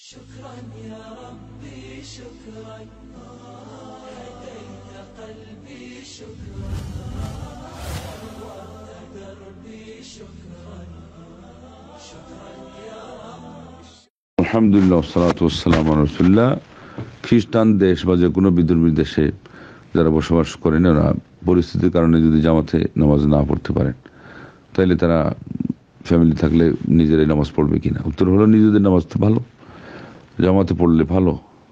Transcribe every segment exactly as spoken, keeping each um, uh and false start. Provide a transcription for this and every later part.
شكرا يا ربي شكرا هديت قلبي شكرا نورت دربي شكرا شكرا يا رب আলহামদুলিল্লাহ ওয়াসসালাতু ওয়াসসালামু আলা রাসূলিল্লাহ। খ্রিস্টান দেশ বা যে কোনো বিধর্মী দেশে যারা বসবাস করেন, ওরা পরিস্থিতির কারণে যদি জামাতে নামাজ না পড়তে পারেন, তাহলে তারা ফ্যামিলি থাকলে নিজেরাই নামাজ পড়বে কিনা? উত্তর হলো নিজেদের নামাজ তো ভালো, জামাতে পড়লে ভালো।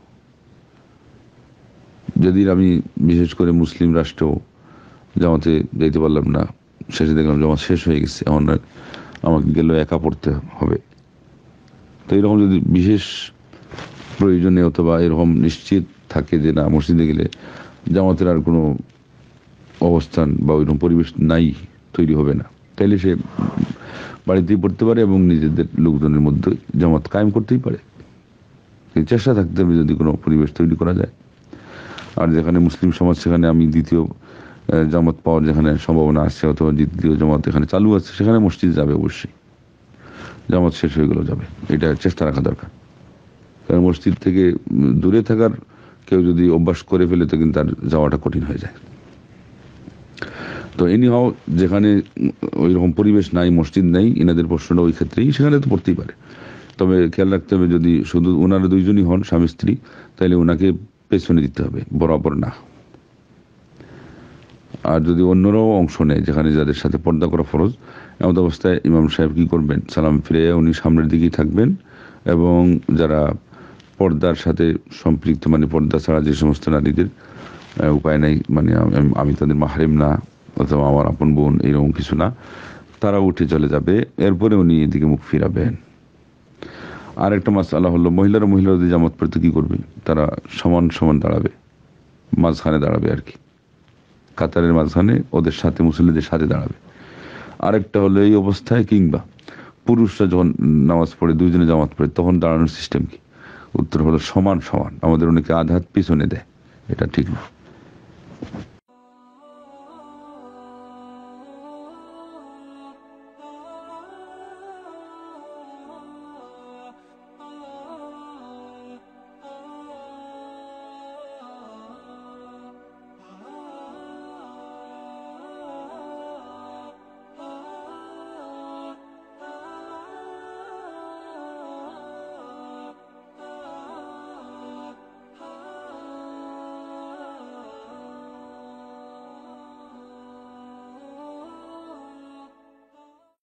যেদিন আমি বিশেষ করে মুসলিম রাষ্ট্রেও জামাতে যেতে পারলাম না, শেষে দেখলাম জামাত শেষ হয়ে গেছে, এখন আমাকে গেলেও একা পড়তে হবে। তো এরকম যদি বিশেষ প্রয়োজনে অথবা এরকম নিশ্চিত থাকে যে না মসজিদে গেলে জামাতের আর কোনো অবস্থান বা ওইরকম পরিবেশ নাই, তৈরি হবে না, তাইলে সে বাড়িতেই পড়তে পারে এবং নিজেদের লোকজনের মধ্যে জামাত কায়েম করতেই পারে। চেষ্টা থাকতে হবে যদি কোনো পরিবেশ তৈরি করা যায়। আর যেখানে মুসলিম সমাজ, সেখানে আমি দ্বিতীয় জামাত পাওয়ার যেখানে সম্ভাবনা আছে অথবা দ্বিতীয় জামাত এখানে চালু আছে, সেখানে মসজিদ যাবে অবশ্যই। জামাত শেষ হয়ে গেলেও যাবে, এটা চেষ্টা রাখা দরকার। কারণ মসজিদ থেকে দূরে থাকার কেউ যদি অভ্যাস করে ফেলে তো কিন্তু তার যাওয়াটা কঠিন হয়ে যায়। তো এনি হাও, যেখানে ওই রকম পরিবেশ নাই, মসজিদ নাই, এনাদের প্রশ্নটা ওই ক্ষেত্রেই, সেখানে তো পড়তেই পারে। তবে খেয়াল রাখতে হবে, যদি শুধু ওনারা দুইজনই হন স্বামী স্ত্রী, তাহলে ওনাকে পেছনে দিতে হবে, বরাবর না। আর যদি অন্যরাও অংশ নেয়, যেখানে যাদের সাথে পর্দা করা ফরজ, এমন অবস্থায় ইমাম সাহেব কি করবেন? সালাম ফিরে উনি সামনের দিকেই থাকবেন, এবং যারা পর্দার সাথে সম্পৃক্ত, মানে পর্দা ছাড়া যে সমস্ত নারীদের উপায় নাই, মানে আমি তাদের মাহরিম না অথবা আমার আপন বোন, এইরকম কিছু না, তারা উঠে চলে যাবে, এরপরে উনি এদিকে মুখ ফিরাবেন। আর একটা মাসআলা হলো, মহিলারা মহিলারা যদি জামাত পড়তে কি করবে? তারা সমান সমান দাঁড়াবে, মাঝখানে দাঁড়াবে আর কি, কাতারের মাঝখানে ওদের সাথে, মুসল্লিদের সাথে দাঁড়াবে। আরেকটা হলো, এই অবস্থায় কিংবা পুরুষরা যখন নামাজ পড়ে, দুইজনে জামাত পড়ে, তখন দাঁড়ানোর সিস্টেম কি? উত্তর হলো সমান সমান। আমাদের অনেকে আধ হাত পিছনে দেয়, এটা ঠিক না।